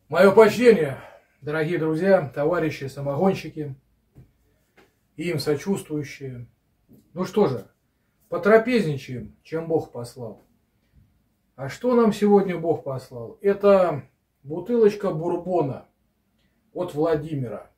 Мое почтение, дорогие друзья, товарищи, самогонщики и им сочувствующие. Ну что же, потрапезничаем, чем Бог послал. А что нам сегодня Бог послал? Это бутылочка бурбона от Владимира.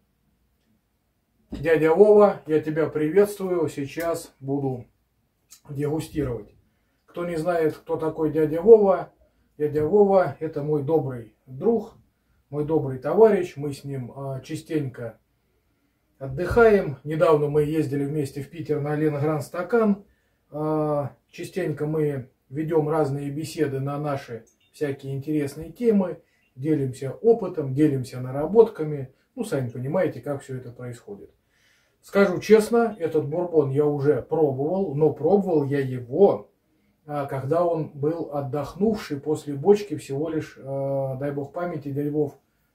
Дядя Вова, я тебя приветствую, сейчас буду дегустировать. Кто не знает, кто такой дядя Вова это мой добрый друг, мой добрый товарищ, мы с ним частенько отдыхаем. Недавно мы ездили вместе в Питер на Ленгран Стакан. Частенько мы ведем разные беседы на наши всякие интересные темы, делимся опытом, делимся наработками. Ну, сами понимаете, как все это происходит. Скажу честно, этот бурбон я уже пробовал, но пробовал я его, когда он был отдохнувший после бочки всего лишь, дай бог памяти, дай бог,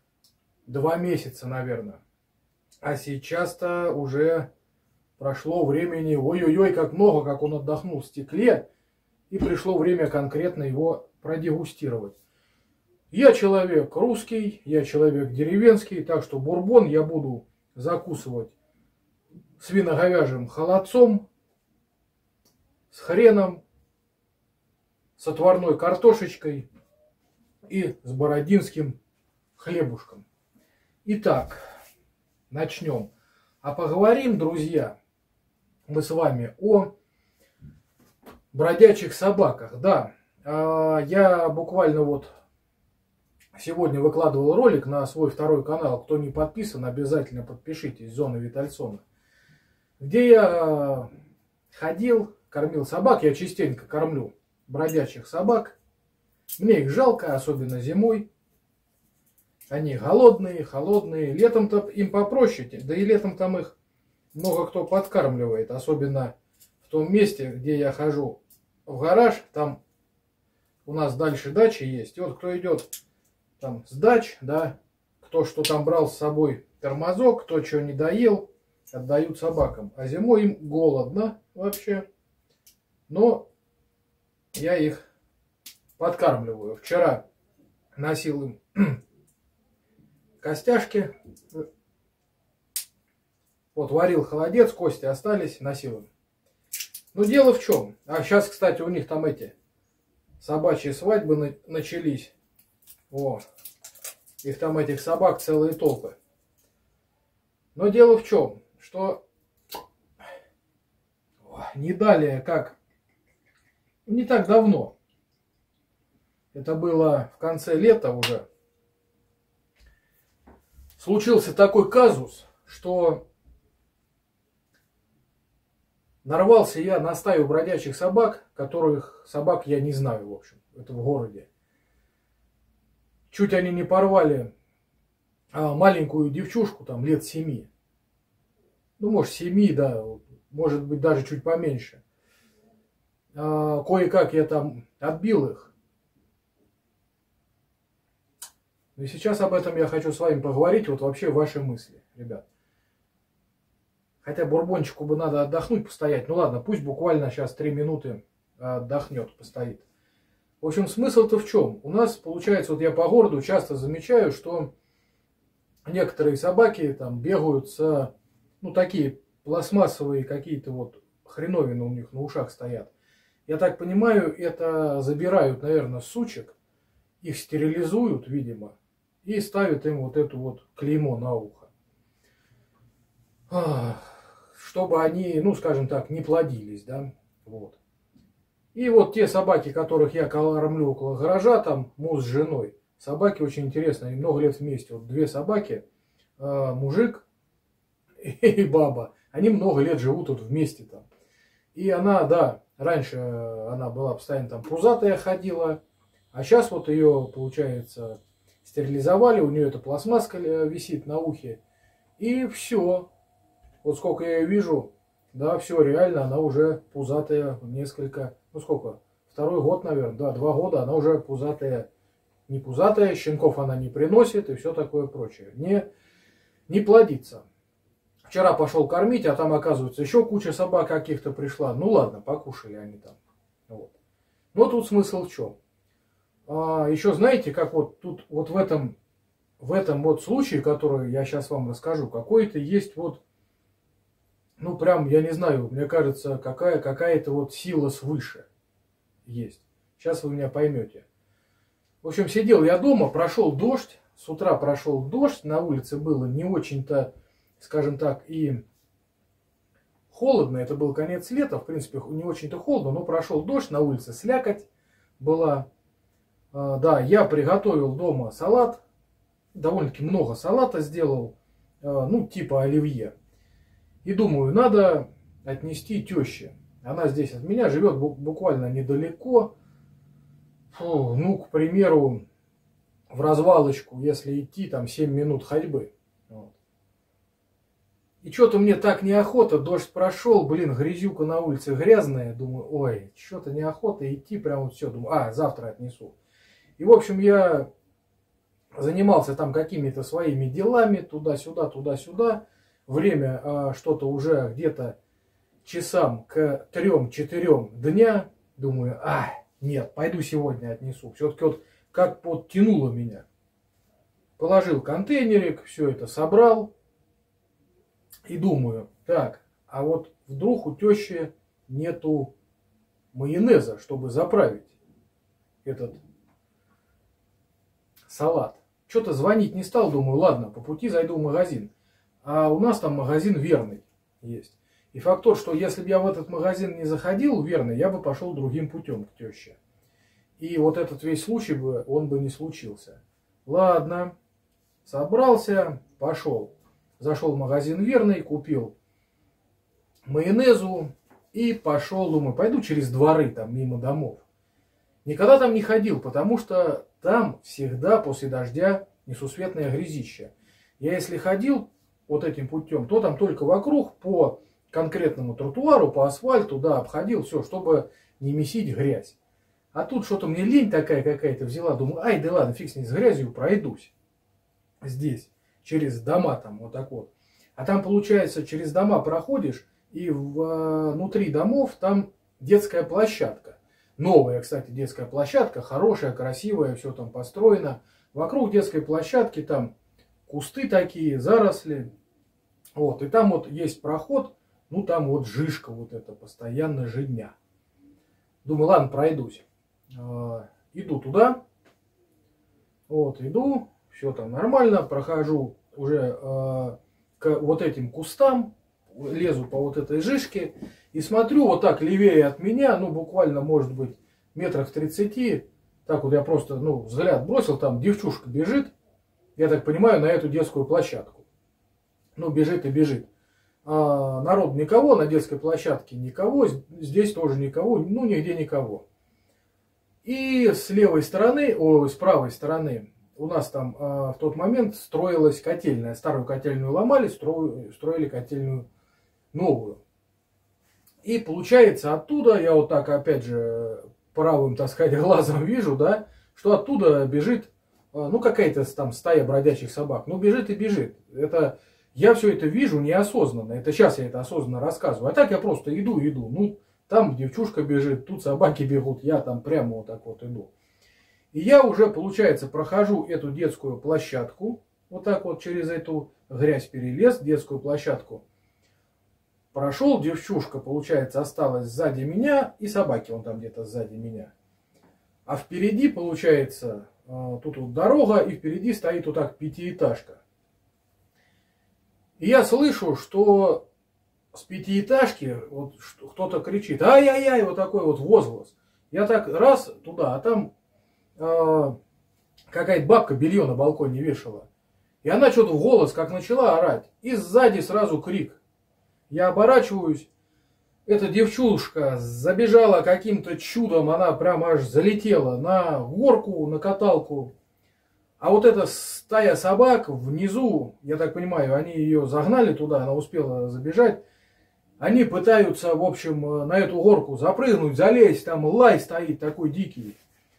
2 месяца, наверное. А сейчас-то уже прошло времени, ой-ой-ой, как много, как он отдохнул в стекле, и пришло время конкретно его продегустировать. Я человек русский, я человек деревенский, так что бурбон я буду закусывать свино-говяжьим холодцом, с хреном, с отварной картошечкой и с бородинским хлебушком. Итак, начнем. А поговорим, друзья, мы с вами о бродячих собаках. Да, я буквально вот сегодня выкладывал ролик на свой второй канал. Кто не подписан, обязательно подпишитесь, Зона Витальсона. Где я ходил, кормил собак. Я частенько кормлю бродячих собак. Мне их жалко, особенно зимой. Они голодные, холодные. Летом-то им попроще. Да и летом там их много кто подкармливает. Особенно в том месте, где я хожу в гараж. Там у нас дальше дачи есть. И вот кто идет там с дач, да, кто что там брал с собой тормозок, кто что не доел, отдают собакам. А зимой им голодно вообще. Но я их подкармливаю. Вчера носил им костяшки. Вот варил холодец, кости остались, носил им. Но дело в чем? А сейчас, кстати, у них там эти собачьи свадьбы начались. О, их там этих собак целые толпы. Но дело в чем? Что не далее, как не так давно, это было в конце лета уже, случился такой казус, что нарвался я на стаю бродячих собак, которых собак я не знаю, в общем, это в городе. Чуть они не порвали маленькую девчушку, там лет 7. Ну, может, 7, да, может быть, даже чуть поменьше. Кое-как я там отбил их. И сейчас об этом я хочу с вами поговорить, вот вообще ваши мысли, ребят. Хотя бурбончику бы надо отдохнуть, постоять. Ну ладно, пусть буквально сейчас 3 минуты отдохнет, постоит. В общем, смысл-то в чем? У нас, получается, вот я по городу часто замечаю, что некоторые собаки там бегают с, ну, такие пластмассовые какие-то вот хреновины у них на ушах стоят. Я так понимаю, это забирают, наверное, сучек, их стерилизуют, видимо, и ставят им вот эту вот клеймо на ухо. Чтобы они, ну, скажем так, не плодились, да, вот. И вот те собаки, которых я кормлю около гаража, там муж с женой, собаки очень интересные, они много лет вместе. Вот 2 собаки, мужик и баба, они много лет живут тут вместе там. И она, да, раньше она была постоянно там пузатая ходила, а сейчас вот ее, получается, стерилизовали, у нее эта пластмасска висит на ухе, и все. Вот сколько я ее вижу, да, все, реально, она уже пузатая несколько, ну сколько, 2-й год, наверное, да, 2 года, она уже пузатая, не пузатая, щенков она не приносит и все такое прочее, не плодится. Вчера пошел кормить, а там, оказывается, еще куча собак каких-то пришла, ну ладно, покушали они там, вот. Но тут смысл в чем? Еще знаете, как вот тут, вот в этом в этом вот случае, который я сейчас вам расскажу, какой-то есть вот, ну прям, я не знаю, мне кажется, какая-то вот сила свыше есть. Сейчас вы меня поймете. В общем, сидел я дома, прошел дождь, с утра прошел дождь, на улице было не очень-то, скажем так, и холодно, это был конец лета, в принципе, не очень-то холодно, но прошел дождь, на улице слякоть была. Да, я приготовил дома салат, довольно-таки много салата сделал, ну, типа оливье. И думаю, надо отнести теще. Она здесь от меня живет буквально недалеко. Фу, ну, к примеру, в развалочку, если идти, там 7 минут ходьбы. Вот. И что-то мне так неохота, дождь прошел, блин, грязюка на улице грязная. Думаю, ой, что-то неохота идти, прям вот все. Думаю, завтра отнесу. И, в общем, я занимался там какими-то своими делами, туда-сюда, туда-сюда. Время что-то уже где-то часам к 3-4 дня. Думаю, нет, пойду сегодня отнесу. Все-таки вот как подтянуло меня. Положил контейнерик, все это собрал. И думаю, так, а вот вдруг у тещи нету майонеза, чтобы заправить этот салат. Что-то звонить не стал, думаю, ладно, по пути зайду в магазин. А у нас там магазин Верный есть. И факт тот, что если бы я в этот магазин не заходил, Верный, я бы пошел другим путем к теще. И вот этот весь случай бы, он бы не случился. Ладно, собрался, пошел. Зашел в магазин Верный, купил майонезу и пошел, думаю, пойду через дворы, там, мимо домов. Никогда там не ходил, потому что там всегда после дождя несусветное грязище. Я если ходил вот этим путем, то там только вокруг по конкретному тротуару, по асфальту, да, обходил все, чтобы не месить грязь. А тут что-то мне лень такая какая-то взяла, думаю, да ладно, фиг с ней, с грязью пройдусь здесь, через дома там вот так вот. А там получается, через дома проходишь, и внутри домов там детская площадка. Новая, кстати, детская площадка, хорошая, красивая, все там построено. Вокруг детской площадки там кусты такие, заросли. Вот, и там вот есть проход, ну там вот жишка вот эта, постоянно жидня. Думаю, ладно, пройдусь. Иду туда. Вот, иду, все там нормально, прохожу уже к вот этим кустам, лезу по вот этой жишке и смотрю вот так левее от меня, ну буквально может быть метрах в 30, так вот я просто, ну, взгляд бросил, там девчушка бежит, я так понимаю, на эту детскую площадку. Ну, бежит и бежит. Народ никого, на детской площадке никого, здесь тоже никого, ну, нигде никого. И с левой стороны, с правой стороны, у нас там в тот момент строилась котельная. Старую котельную ломали, строили котельную новую. И получается оттуда, я вот так опять же правым, так сказать, глазом вижу, да, что оттуда бежит, ну какая-то там стая бродячих собак. Ну бежит и бежит. Это, я все это вижу неосознанно. Это сейчас я это осознанно рассказываю. А так я просто иду. Ну там девчушка бежит, тут собаки бегут, я там прямо вот так вот иду. И я уже, получается, прохожу эту детскую площадку, вот так вот через эту грязь перелез, детскую площадку. Прошел, девчушка, получается, осталась сзади меня, и собаки вон там где-то сзади меня. А впереди, получается, тут вот дорога, и впереди стоит вот так пятиэтажка. И я слышу, что с пятиэтажки вот кто-то кричит, ай-яй-яй, вот такой вот возглас. Я так раз туда, а там какая-то бабка белье на балконе вешала. И она что-то в голос как начала орать. И сзади сразу крик. Я оборачиваюсь. Эта девчушка забежала каким-то чудом. Она прямо аж залетела на горку, на каталку. А вот эта стая собак внизу, я так понимаю, они ее загнали туда, она успела забежать. Они пытаются, в общем, на эту горку запрыгнуть, залезть. Там лай стоит такой дикий.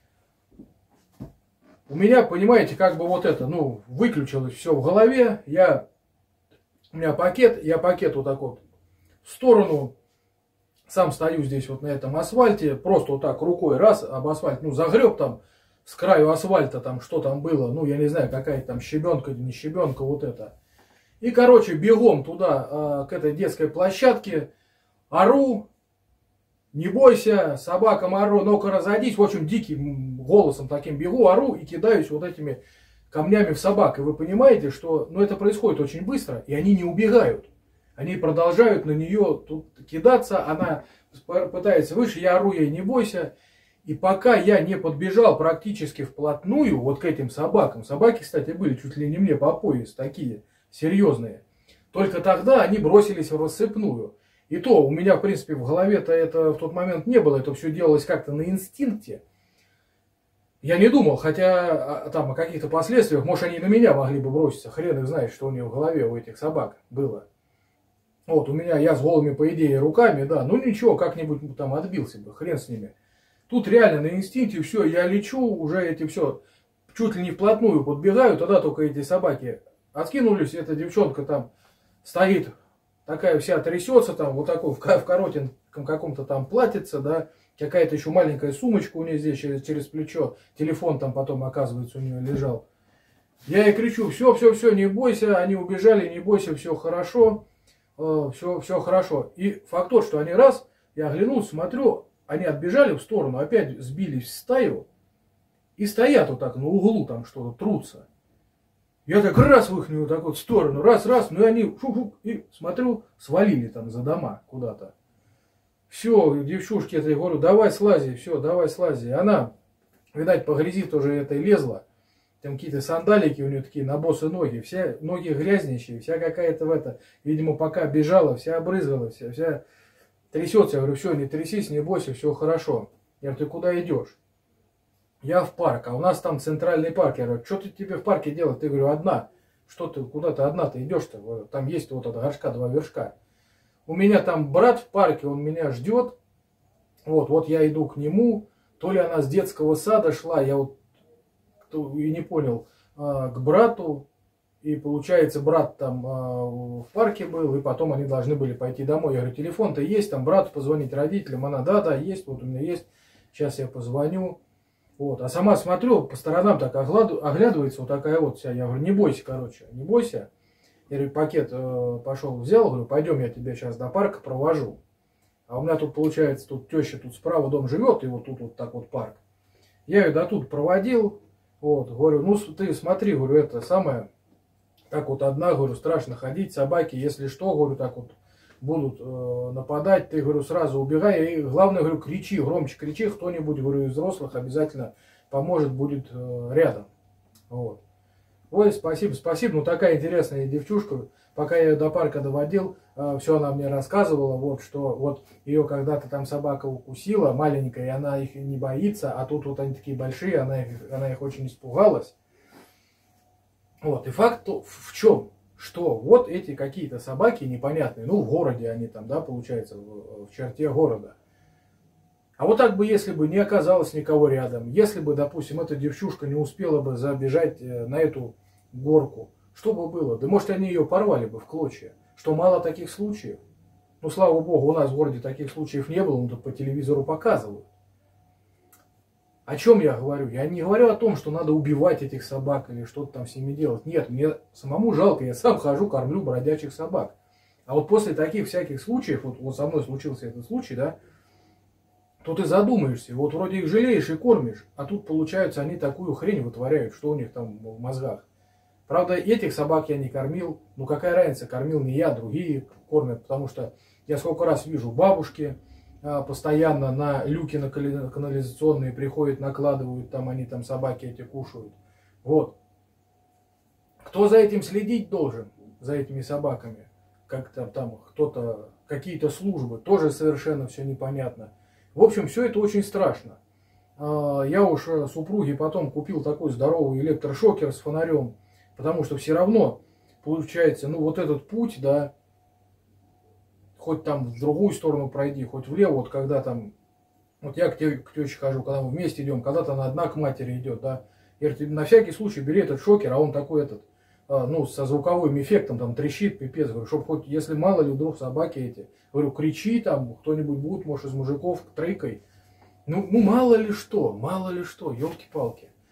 У меня, понимаете, как бы вот это, ну, выключилось все в голове. У меня пакет, я пакет вот так вот в сторону. Сам стою здесь вот на этом асфальте. Просто вот так рукой раз об асфальт, ну, загреб там с краю асфальта, там, что там было, ну, я не знаю, какая-то там щебенка или не щебенка, вот это. И, короче, бегом туда, к этой детской площадке, ору, не бойся, собака ору, ну-ка разойдись, в общем, диким голосом таким бегу, ору и кидаюсь вот этими камнями в собак. И вы понимаете, что, ну, это происходит очень быстро, и они не убегают. Они продолжают на нее тут кидаться, она пытается выше, я ору ей, не бойся. И пока я не подбежал практически вплотную вот к этим собакам, собаки, кстати, были чуть ли не мне по пояс, такие серьезные, только тогда они бросились в рассыпную. И то у меня, в принципе, в голове-то это в тот момент не было, это все делалось как-то на инстинкте. Я не думал, хотя там о каких-то последствиях, может, они на меня могли бы броситься, хрен их знает, что у них в голове у этих собак было. Вот, у меня, я с голыми, по идее, руками, да, ну ничего, как-нибудь там отбился бы, хрен с ними. Тут реально на инстинкте все, я лечу, уже эти все, чуть ли не вплотную подбегаю, тогда только эти собаки откинулись, эта девчонка там стоит, такая вся трясется, там вот такой в коротеньком каком-то там платьице, да, какая-то еще маленькая сумочка у нее здесь через плечо, телефон там потом, оказывается, у нее лежал. Я ей кричу, все, не бойся, они убежали, не бойся, все хорошо, все хорошо. И факт тот, что они раз, я оглянулся, смотрю, они отбежали в сторону, опять сбились в стаю и стоят вот так на углу, там что-то трутся. Я так раз в их вот так вот сторону, раз, ну и они, и смотрю, свалили там за дома куда-то. Все, девчушке этой говорю, давай слази, все, давай слази. Она, видать, по грязи тоже этой лезла. Там какие-то сандалики у нее такие на босые ноги, все ноги грязнейшие, вся какая-то в это, видимо, пока бежала, вся обрызгала, вся трясется. Я говорю, все, не трясись, не бойся, все хорошо. Я говорю, ты куда идешь? Я в парк, а у нас там центральный парк. Я говорю, что ты тебе в парке делать? Ты, говорю, одна. Что ты, куда ты одна-то идешь-то? Там есть вот от горшка 2 вершка. У меня там брат в парке, он меня ждет. Вот я иду к нему. То ли она с детского сада шла, я вот и не понял, к брату. И получается, брат там в парке был, и потом они должны были пойти домой. Я говорю, телефон-то есть, там брату позвонить, родителям. Она, да, есть, вот у меня есть. Сейчас я позвоню. Вот. А сама смотрю, по сторонам так оглядывается, вот такая вот вся. Я говорю, не бойся, короче, не бойся. Я говорю, пакет пошел взял, говорю, пойдем, я тебя сейчас до парка провожу. А у меня тут, получается, тут теща тут справа дом живет, и вот тут вот так вот парк. Я ее до тут проводил, вот, говорю, ну ты смотри, говорю, это самое, так вот одна, говорю, страшно ходить, собаки, если что, говорю, так вот будут нападать, ты, говорю, сразу убегай, и главное, говорю, кричи, громче кричи, кто-нибудь, говорю, из взрослых обязательно поможет, будет рядом. Вот. Ой, спасибо, ну такая интересная девчушка, пока я ее до парка доводил, все она мне рассказывала, вот, что вот ее когда-то там собака укусила, маленькая, и она их не боится, а тут вот они такие большие, она их очень испугалась. Вот, и факт в чем? Что вот эти какие-то собаки непонятные, ну в городе они там, да, получается, в черте города. А вот так бы, если бы не оказалось никого рядом, если бы, допустим, эта девчушка не успела бы забежать на эту горку, что бы было? Да может они ее порвали бы в клочья. Что мало таких случаев? Ну слава богу, у нас в городе таких случаев не было, но тут по телевизору показывают. О чем я говорю? Я не говорю о том, что надо убивать этих собак или что-то там с ними делать. Нет, мне самому жалко, я сам хожу, кормлю бродячих собак. А вот после таких всяких случаев, вот со мной случился этот случай, да, то ты задумаешься, вот вроде их жалеешь и кормишь, а тут, получается, они такую хрень вытворяют, что у них там в мозгах. Правда, этих собак я не кормил, ну какая разница, кормил не я, другие кормят, потому что я сколько раз вижу бабушки, постоянно на люки на канализационные приходят, накладывают, там они там собаки эти кушают. Вот. Кто за этим следить должен, за этими собаками? Как-то там кто-то, какие-то службы, тоже совершенно все непонятно. В общем, все это очень страшно. Я уж супруге потом купил такой здоровый электрошокер с фонарем, потому что все равно получается, ну вот этот путь, да, хоть там в другую сторону пройди, хоть влево, вот когда там, вот я к теще хожу, когда мы вместе идем, когда-то она одна к матери идет, да, я говорю, на всякий случай бери этот шокер, а он такой этот, ну, со звуковым эффектом, там трещит, пипец, говорю, чтобы хоть, если мало ли вдруг собаки эти, говорю, кричи там, кто-нибудь будет, может, из мужиков, трыкай, ну мало ли что, елки-палки.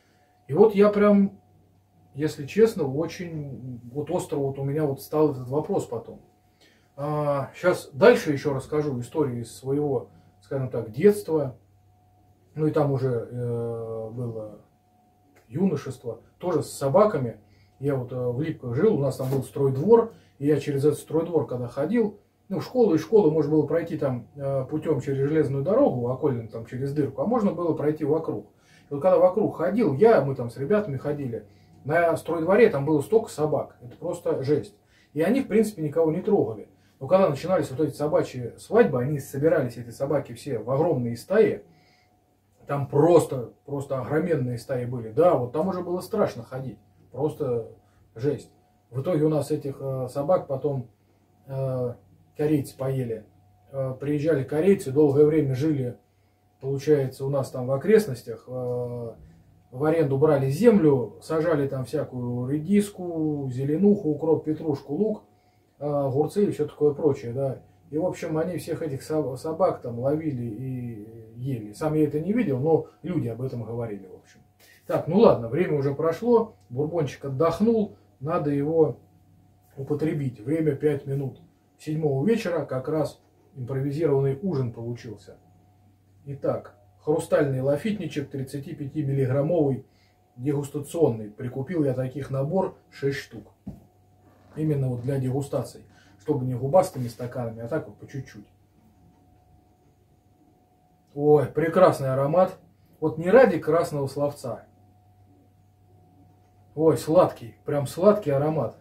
И вот я прям, если честно, очень вот остро вот у меня вот стал этот вопрос потом. Сейчас дальше еще расскажу историю из своего, скажем так, детства. Ну и там уже было юношество, тоже с собаками. Я вот в Липках жил, у нас там был стройдвор, и я через этот стройдвор, когда ходил, ну, из школы можно было пройти там путем через железную дорогу, окольным там через дырку, а можно было пройти вокруг. И вот когда вокруг ходил, мы там с ребятами ходили, на стройдворе там было столько собак, это просто жесть. И они, в принципе, никого не трогали. Но когда начинались вот эти собачьи свадьбы, они собирались, эти собаки все, в огромные стаи. Там просто огроменные стаи были. Да, вот там уже было страшно ходить. Просто жесть. В итоге у нас этих собак потом корейцы поели. Приезжали корейцы, долгое время жили, получается, у нас там в окрестностях. В аренду брали землю, сажали там всякую редиску, зеленуху, укроп, петрушку, лук, огурцы и все такое прочее, да. И, в общем, они всех этих собак там ловили и ели. Сам я это не видел, но люди об этом говорили, в общем. Так, ну ладно, время уже прошло, бурбончик отдохнул, надо его употребить. Время 5 минут. 7 вечера как раз импровизированный ужин получился. Итак, хрустальный лафитничек 35-миллиграммовый дегустационный. Прикупил я таких набор 6 штук. Именно вот для дегустаций. Чтобы не губастыми стаканами, а так вот по чуть-чуть. Ой, прекрасный аромат. Вот не ради красного словца. Ой, сладкий. Прям сладкий аромат.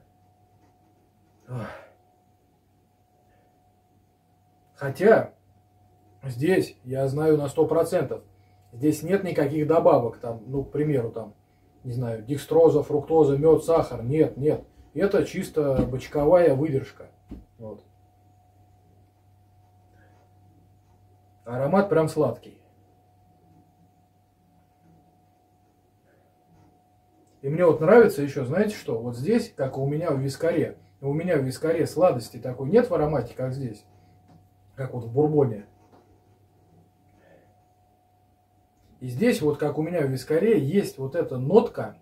Хотя, здесь, я знаю на 100%, здесь нет никаких добавок. Там, ну, к примеру, там, не знаю, декстроза, фруктоза, мед, сахар. Нет, нет. Это чисто бочковая выдержка. Вот. Аромат прям сладкий. И мне вот нравится еще, знаете что? Вот здесь, как у меня в вискаре. У меня в вискаре сладости такой нет в аромате, как здесь. Как вот в бурбоне. И здесь, вот как у меня в вискаре, есть вот эта нотка.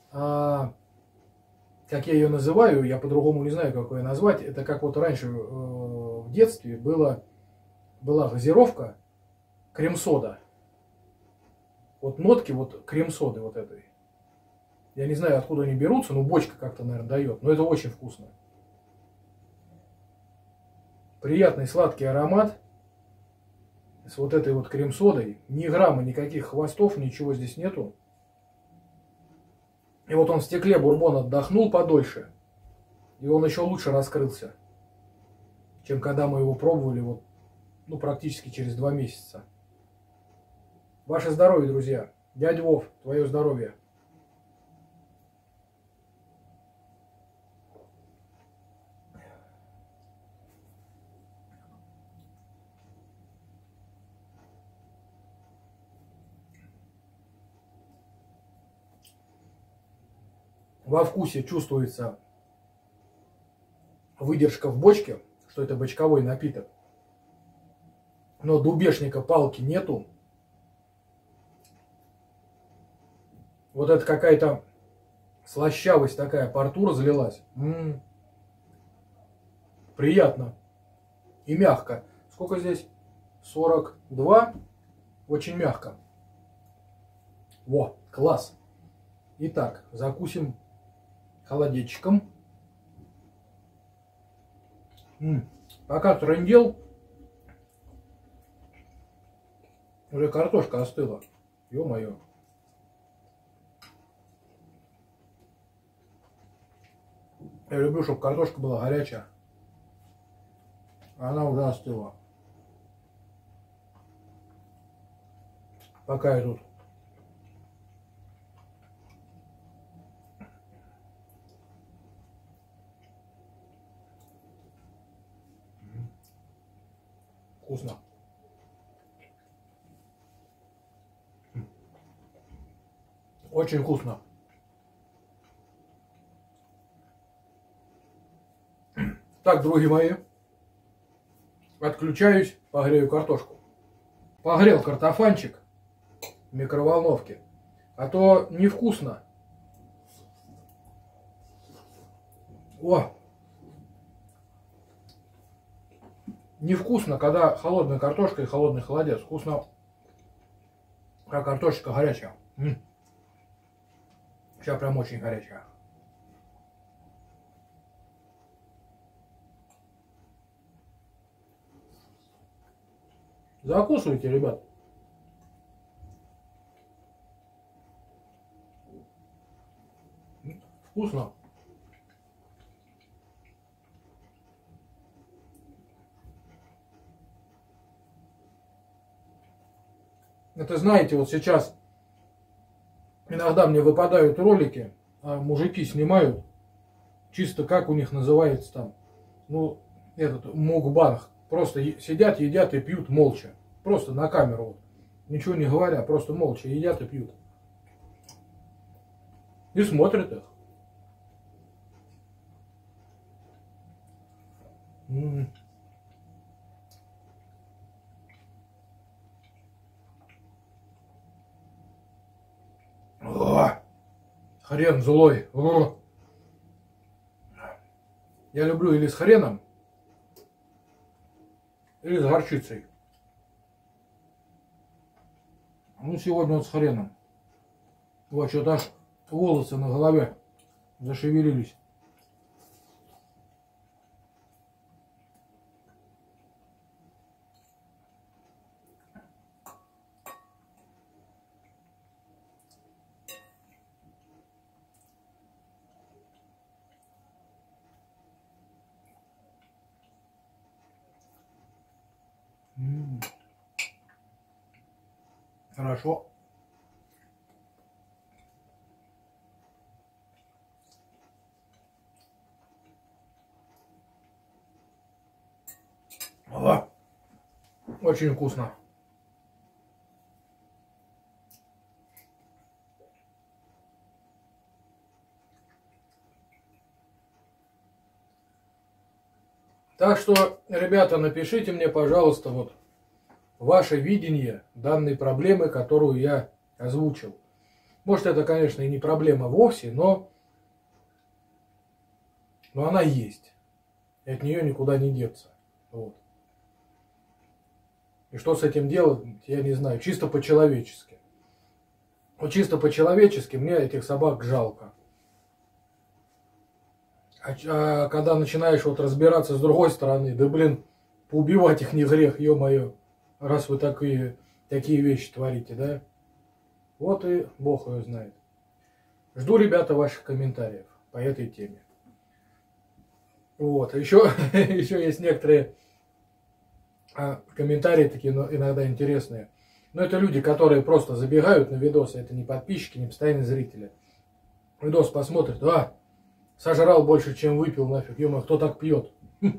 Как я ее называю, я по-другому не знаю, как ее назвать. Это как вот раньше в детстве была газировка крем-сода. Вот нотки вот крем-соды вот этой. Я не знаю, откуда они берутся, но бочка как-то, наверное, дает. Но это очень вкусно. Приятный сладкий аромат. С вот этой вот крем-содой. Ни грамма, никаких хвостов, ничего здесь нету. И вот он в стекле бурбон отдохнул подольше. И он еще лучше раскрылся, чем когда мы его пробовали вот, ну, практически через 2 месяца. Ваше здоровье, друзья. Дядя Вов, твое здоровье. Во вкусе чувствуется выдержка в бочке, что это бочковой напиток. Но дубешника, палки нету. Вот это какая-то слащавость такая, по рту разлилась. Приятно. И мягко. Сколько здесь? 42. Очень мягко. Во, класс. Итак, закусим холодечком. Пока трындел, уже картошка остыла. Ё-моё. Я люблю, чтобы картошка была горячая. Она уже остыла. Пока я тут вкусно. Очень вкусно. Так, друзья мои, отключаюсь, погрею картошку. Погрел картофанчик в микроволновке. А то невкусно. О! Невкусно, когда холодная картошка и холодный холодец. Вкусно, как картошечка горячая. Сейчас прям очень горячая. Закусывайте, ребят. Вкусно. Это знаете, вот сейчас иногда мне выпадают ролики, мужики снимают, чисто как у них называется там, ну, этот мукбанг. Просто сидят, едят и пьют молча. Просто на камеру. Вот. Ничего не говоря, просто молча едят и пьют. И смотрят их. О, хрен злой. О. Я люблю или с хреном, или с горчицей. Ну, сегодня вот с хреном. Вот, что-то аж волосы на голове зашевелились. Хорошо. О, очень вкусно. Так что, ребята, напишите мне, пожалуйста, вот ваше видение данной проблемы, которую я озвучил. Может, это, конечно, и не проблема вовсе, но она есть. И от нее никуда не деться. Вот. И что с этим делать, я не знаю. Чисто по-человечески. Вот чисто по-человечески мне этих собак жалко. А когда начинаешь вот разбираться с другой стороны, да блин, поубивать их не грех, ё-моё, раз вы такие вещи творите, да? Вот и Бог ее знает. Жду, ребята, ваших комментариев по этой теме. Вот, еще есть некоторые комментарии такие иногда интересные. Но это люди, которые просто забегают на видосы, это не подписчики, не постоянные зрители. Видос посмотрят, сожрал больше, чем выпил, нафиг, ё-моё, кто так пьет?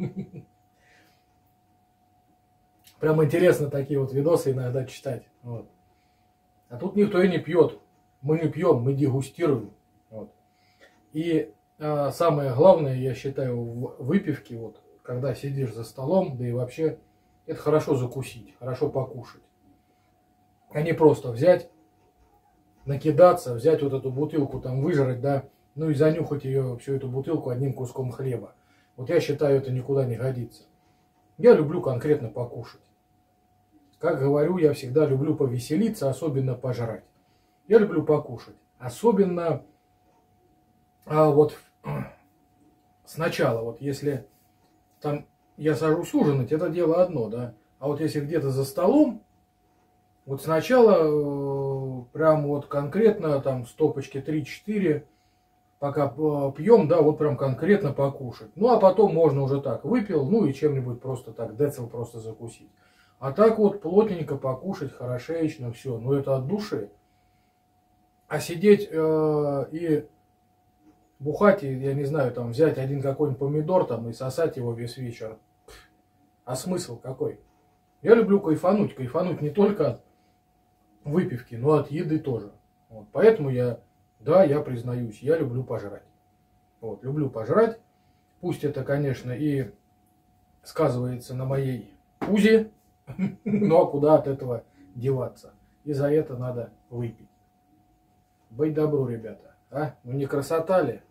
Прям интересно такие вот видосы иногда читать. Вот. А тут никто и не пьет. Мы не пьем, мы дегустируем. Вот. И самое главное, я считаю, в выпивке, вот, когда сидишь за столом, да и вообще, это хорошо закусить, хорошо покушать. А не просто взять, накидаться, взять вот эту бутылку, там выжрать, да, ну и занюхать ее, всю эту бутылку одним куском хлеба. Вот я считаю, это никуда не годится. Я люблю конкретно покушать. Как говорю, я всегда люблю повеселиться, особенно пожрать. Я люблю покушать. Особенно вот сначала, вот если там я сажусь ужинать, это дело одно, да. А вот если где-то за столом, вот сначала прям вот конкретно там стопочки 3-4, пока пьем, да, вот прям конкретно покушать. Ну, а потом можно уже так, выпил, ну и чем-нибудь просто так, децл просто закусить. А так вот плотненько покушать, хорошечно, все. Ну, это от души. А сидеть и бухать, я не знаю, там взять один какой-нибудь помидор там и сосать его весь вечер. А смысл какой? Я люблю кайфануть. Кайфануть не только от выпивки, но от еды тоже. Вот. Поэтому я признаюсь, я люблю пожрать. Вот, люблю пожрать. Пусть это, конечно, и сказывается на моей пузе, но куда от этого деваться? И за это надо выпить. Быть добру, ребята. А? Ну не красота ли?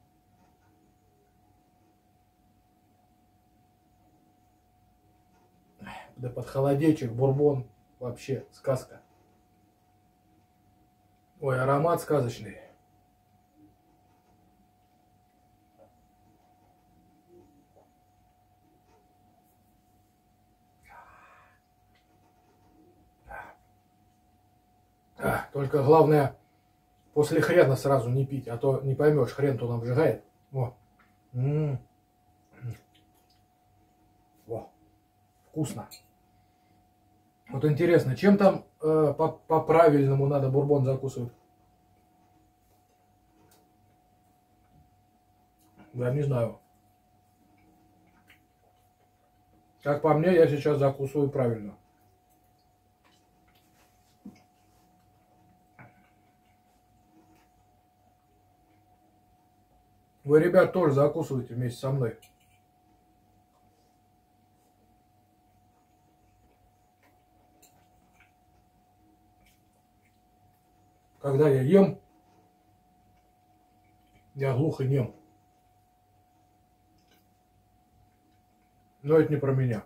Да под холодечек, бурбон. Вообще сказка. Ой, аромат сказочный. Только главное, после хрена сразу не пить, а то не поймешь, хрен-то он обжигает. Во. Во. Вкусно. Вот интересно, чем там по-правильному надо бурбон закусывать? Я не знаю. Как по мне, я сейчас закусываю правильно. Вы, ребят, тоже закусывайте вместе со мной. Когда я ем, я глух и нем. Но это не про меня.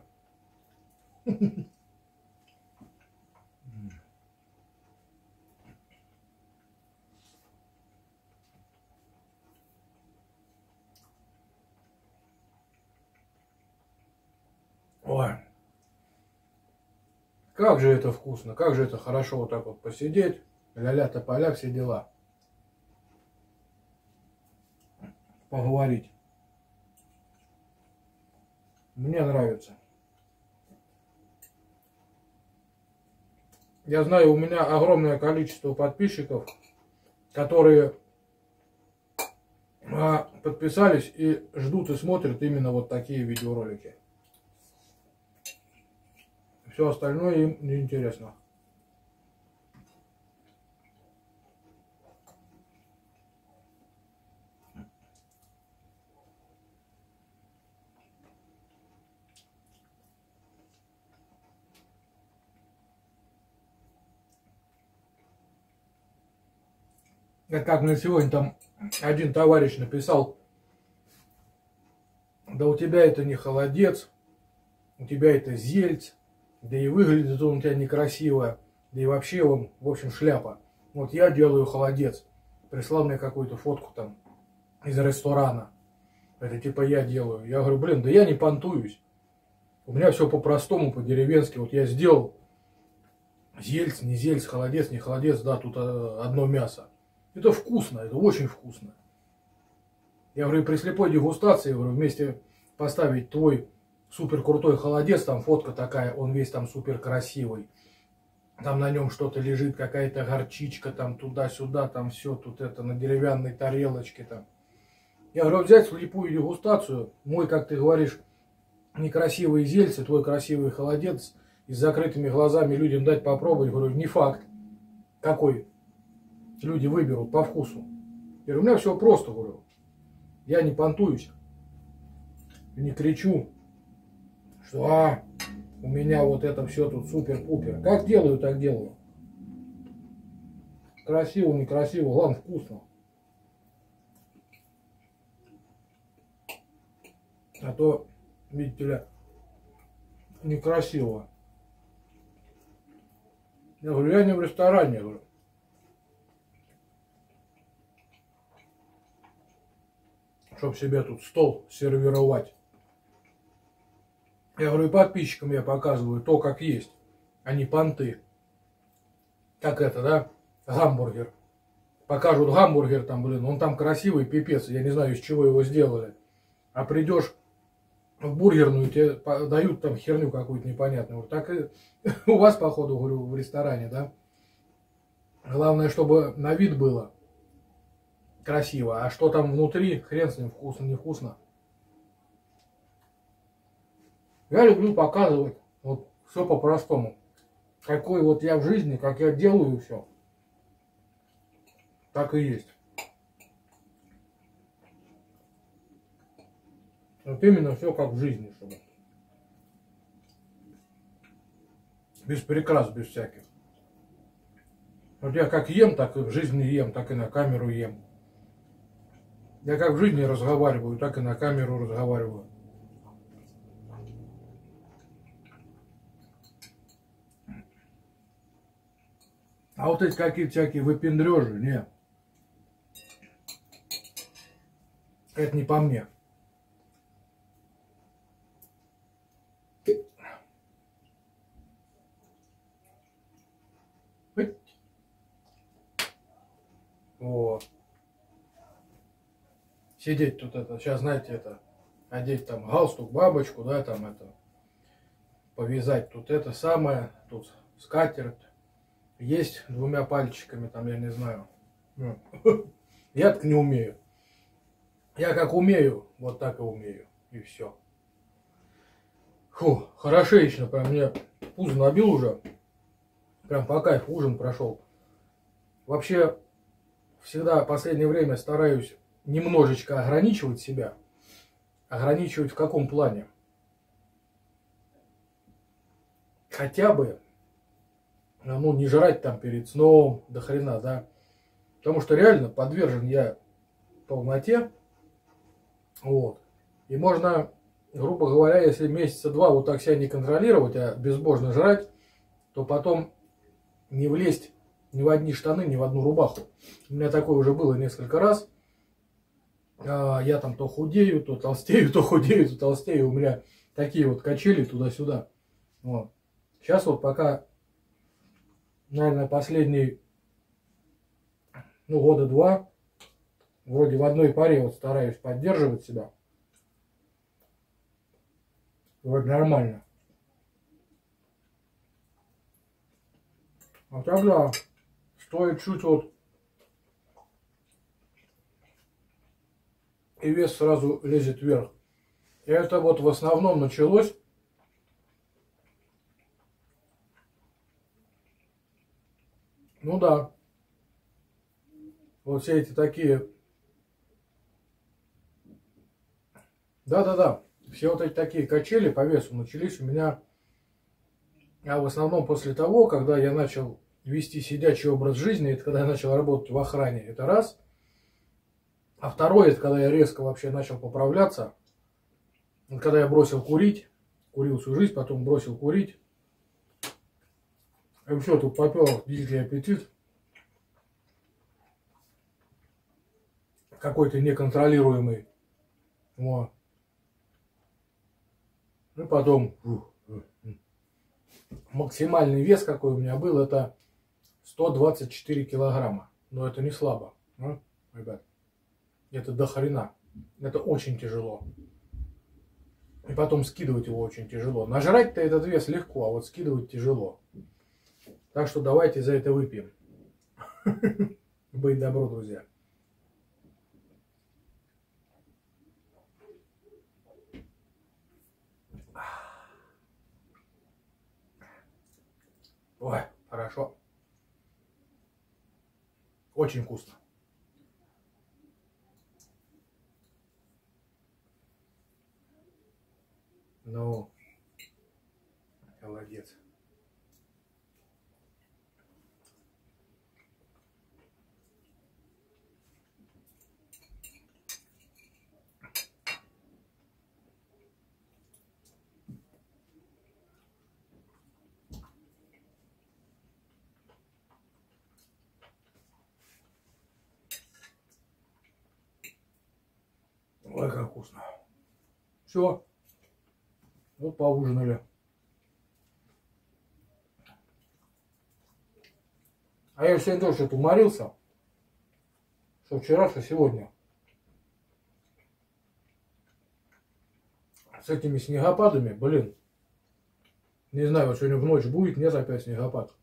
Ой. Как же это вкусно, как же это хорошо вот так вот посидеть. Ля-ля тополя, все дела. Поговорить. Мне нравится. Я знаю, у меня огромное количество подписчиков, которые подписались и ждут и смотрят именно вот такие видеоролики. Все остальное им не интересно. Как мне сегодня там один товарищ написал: да у тебя это не холодец, у тебя это зельц, да и выглядит он у тебя некрасиво, да и вообще он, в общем, шляпа. Вот я делаю холодец. Прислал мне какую-то фотку там из ресторана. Это типа я делаю. Я говорю, блин, да я не понтуюсь. У меня все по-простому, по-деревенски. Вот я сделал зельц, не зельц, холодец, не холодец, да, тут одно мясо. Это вкусно, это очень вкусно. Я говорю, при слепой дегустации, я говорю, вместе поставить твой супер крутой холодец, там фотка такая, он весь там супер красивый. Там на нем что-то лежит, какая-то горчичка, там туда-сюда, там все, тут это на деревянной тарелочке там. Я говорю, взять слепую дегустацию, мой, как ты говоришь, некрасивый зельцы, твой красивый холодец, и с закрытыми глазами людям дать попробовать, говорю, не факт, какой люди выберут по вкусу. Я говорю, у меня все просто, говорю. Я не понтуюсь, не кричу, что у меня вот это все тут супер-пупер. Как делаю, так делаю. Красиво, некрасиво, главное вкусно. А то, видите ли, некрасиво. Я говорю, я не в ресторане, говорю. Чтоб себе тут стол сервировать. Я говорю, и подписчикам я показываю то, как есть, а не понты. Как это, да? Гамбургер. Покажут гамбургер там, блин, он там красивый, пипец, я не знаю, из чего его сделали. А придешь в бургерную, тебе дают там херню какую-то непонятную. Так и у вас, походу, говорю, в ресторане, да? Главное, чтобы на вид было красиво, а что там внутри, хрен с ним, вкусно, невкусно. Я люблю показывать вот все по-простому. Какой вот я в жизни, как я делаю все. Так и есть. Вот именно все как в жизни, чтобы. Без прикрас, без всяких. Вот я как ем, так и в жизни ем, так и на камеру ем. Я как в жизни разговариваю, так и на камеру разговариваю. А вот эти какие-то всякие выпендрежи, не. Это не по мне. Вот. Сидеть тут это, сейчас, знаете, это, одеть там галстук, бабочку, да, там это, повязать тут это самое, тут скатерть, есть двумя пальчиками, там, я не знаю. Я так не умею. Я как умею, вот так и умею, и все. Фу, хорошечно, прям мне пузо набил уже, прям по кайфу ужин прошел. Вообще, всегда в последнее время стараюсь немножечко ограничивать себя. Ограничивать в каком плане? Хотя бы, ну, не жрать там перед сном до хрена, да. Потому что реально подвержен я полноте. Вот. И можно, грубо говоря, если месяца два вот так себя не контролировать, а безбожно жрать, то потом не влезть ни в одни штаны, ни в одну рубаху. У меня такое уже было несколько раз. Я там то худею, то толстею, то худею, то толстею. У меня такие вот качели туда-сюда. Вот. Сейчас вот пока, наверное, последние, ну, года два, вроде в одной паре вот стараюсь поддерживать себя. Вроде нормально. А тогда стоит чуть вот, и вес сразу лезет вверх. И это вот в основном началось ну да. Вот все эти такие. Да-да-да. Все вот эти такие качели по весу начались у меня. А в основном после того, когда я начал вести сидячий образ жизни, это когда я начал работать в охране, это раз. А второе, это когда я резко вообще начал поправляться. Когда я бросил курить, курил всю жизнь, потом бросил курить. И все, тут попел дикий аппетит. Какой-то неконтролируемый. Вот. И потом максимальный вес, какой у меня был, это 124 килограмма. Но это не слабо, а, ребят. Это до хрена. Это очень тяжело. И потом скидывать его очень тяжело. Нажрать-то этот вес легко, а вот скидывать тяжело. Так что давайте за это выпьем. Быть добро, друзья. Ой, хорошо. Очень вкусно. Ну, молодец. Ой, как вкусно. Все. Вот поужинали. А я сегодня тоже что-то уморился. Что вчера, что сегодня. С этими снегопадами, блин. Не знаю, вот сегодня в ночь будет, нет опять снегопад.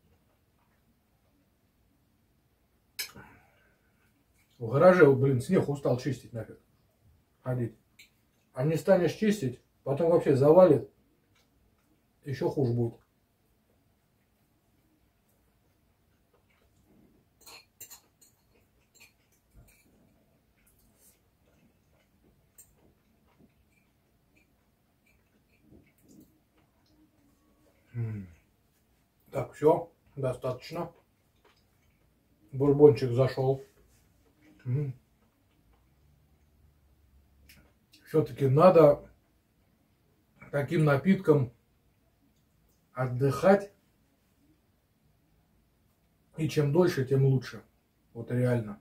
В гараже, блин, снег устал чистить нафиг. Ходить. А не станешь чистить, потом вообще завалит. Еще хуже будет. Так, все, достаточно. Бурбончик зашел. Все-таки надо таким напитком отдыхать. И чем дольше, тем лучше. Вот реально.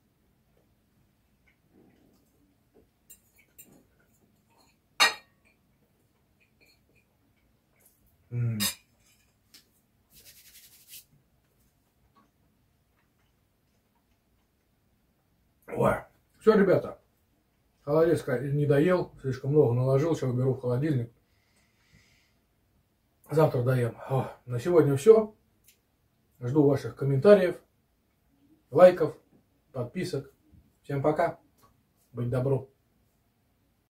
Ой. Все, ребята. Холодец не доел. Слишком много наложил. Сейчас уберу в холодильник. Завтра доем. На сегодня все. Жду ваших комментариев, лайков, подписок. Всем пока. Быть добру.